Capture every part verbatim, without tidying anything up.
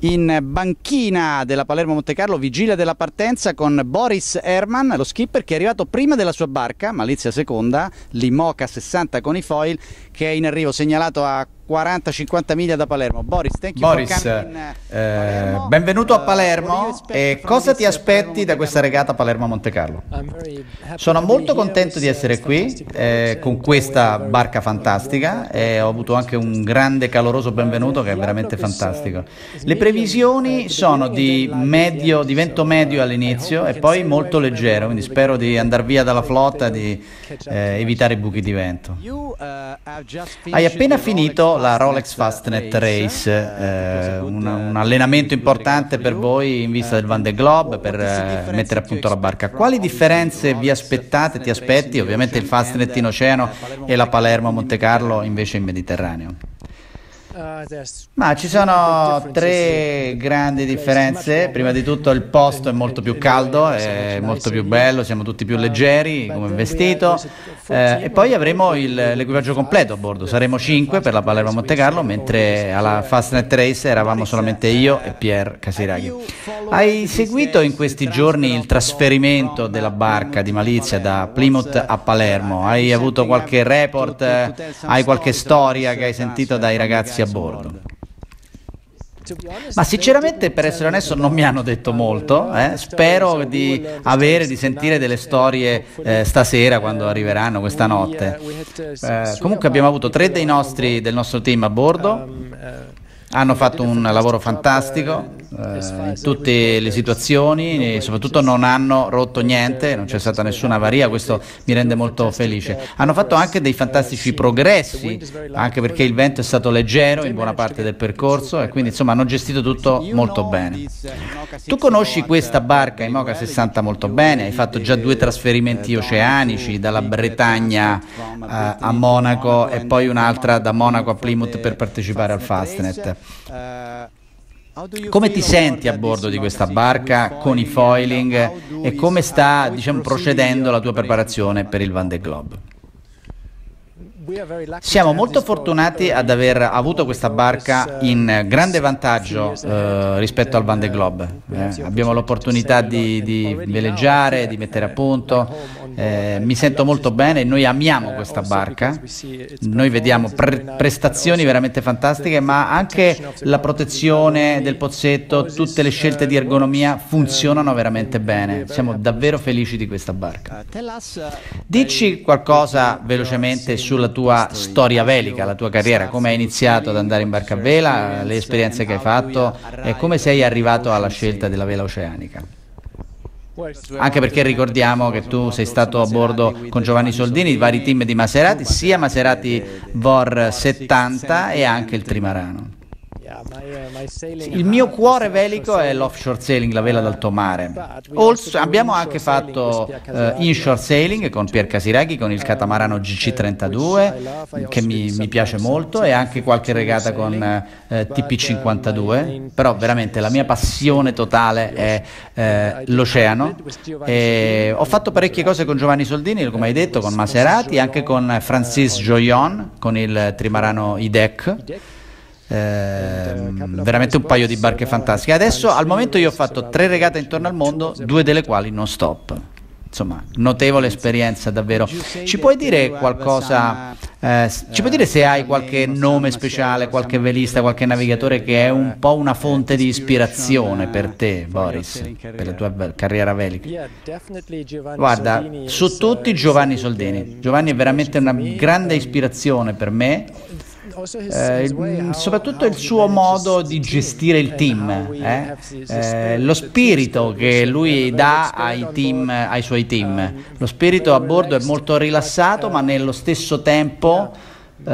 in banchina della Palermo Monte Carlo, vigilia della partenza, con Boris Herman, lo skipper, che è arrivato prima della sua barca, Malizia seconda, l'Imoca sessanta con i foil, che è in arrivo, segnalato a quaranta cinquanta miglia da Palermo. Boris, thank you Boris, for coming in, eh, benvenuto a Palermo. E cosa ti aspetti da questa regata Palermo-Monte Carlo? Sono molto contento di essere qui eh, con questa barca fantastica e ho avuto anche un grande caloroso benvenuto che è veramente fantastico. Le previsioni sono di medio, di vento medio all'inizio e poi molto leggero, quindi spero di andare via dalla flotta e di eh, evitare i buchi di vento. Hai appena finito la Rolex Fastnet Race, eh, un, un allenamento importante per voi in vista del Vendée Globe, per eh, mettere a punto la barca. Quali differenze vi aspettate, ti aspetti? Ovviamente il Fastnet in oceano e la Palermo Monte Carlo invece in Mediterraneo. Ma ci sono tre grandi differenze. Prima di tutto il posto è molto più caldo, è molto più bello, siamo tutti più leggeri come vestito, eh, e poi avremo l'equipaggio completo a bordo. Saremo cinque per la Palermo Monte Carlo, mentre alla Fastnet Race eravamo solamente io e Pierre Casiraghi. Hai seguito in questi giorni il trasferimento della barca di Malizia da Plymouth a Palermo? Hai avuto qualche report? Hai qualche storia che hai sentito dai ragazzi a bordo? Ma sinceramente, per essere onesto, non mi hanno detto molto, eh? Spero di avere, di sentire delle storie eh, stasera quando arriveranno, questa notte. Eh, comunque abbiamo avuto tre dei nostri, del nostro team a bordo, hanno fatto un lavoro fantastico eh, in tutte le situazioni e soprattutto non hanno rotto niente, non c'è stata nessuna avaria, questo mi rende molto felice. Hanno fatto anche dei fantastici progressi, anche perché il vento è stato leggero in buona parte del percorso e quindi insomma hanno gestito tutto molto bene. Tu conosci questa barca Imoca sessanta molto bene, hai fatto già due trasferimenti oceanici, dalla Bretagna eh, a Monaco e poi un'altra da Monaco a Plymouth per partecipare al Fastnet. Come ti senti a bordo di questa barca con i foiling e come sta, diciamo, procedendo la tua preparazione per il Vendée Globe? Siamo molto fortunati ad aver avuto questa barca in grande vantaggio eh, rispetto al Vendée Globe. Eh, abbiamo l'opportunità di, di veleggiare, di mettere a punto. Eh, mi sento molto bene, noi amiamo questa barca, noi vediamo pre prestazioni veramente fantastiche, ma anche la protezione del pozzetto, tutte le scelte di ergonomia funzionano veramente bene. Siamo davvero felici di questa barca. Dici qualcosa velocemente sulla tua storia velica, la tua carriera, come hai iniziato ad andare in barca a vela, le esperienze che hai fatto e come sei arrivato alla scelta della vela oceanica. Anche perché ricordiamo che tu sei stato a bordo con Giovanni Soldini, i vari team di Maserati, sia Maserati Vor settanta e anche il trimarano. Il mio cuore velico è l'offshore sailing, la vela d'alto mare. Also, abbiamo anche fatto uh, inshore sailing con Pierre Casiraghi, con il catamarano G C trentadue, che mi, mi piace molto, e anche qualche regata con uh, T P cinquantadue, però veramente la mia passione totale è uh, l'oceano. Ho fatto parecchie cose con Giovanni Soldini, come hai detto, con Maserati, anche con Francis Joyon, con il trimarano I D E C. Eh, veramente un paio di barche fantastiche. Adesso al momento io ho fatto tre regate intorno al mondo, due delle quali non stop. Insomma, notevole esperienza davvero. Ci puoi dire qualcosa, eh, ci puoi dire se hai qualche nome speciale, qualche velista, qualche navigatore che è un po' una fonte di ispirazione per te, Boris, per la tua carriera velica? Guarda, su tutti Giovanni Soldini. Giovanni è veramente una grande ispirazione per me. Eh, il, soprattutto il suo modo di gestire il team, eh? Eh, lo spirito che lui dà ai, team, ai suoi team. Lo spirito a bordo è molto rilassato, ma nello stesso tempo eh,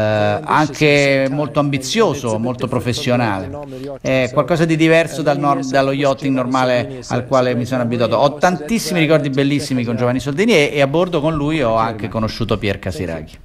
anche molto ambizioso, molto professionale. È qualcosa di diverso dal dallo yachting normale al quale mi sono abituato. Ho tantissimi ricordi bellissimi con Giovanni Soldini e, e a bordo con lui ho anche conosciuto Pierre Casiraghi.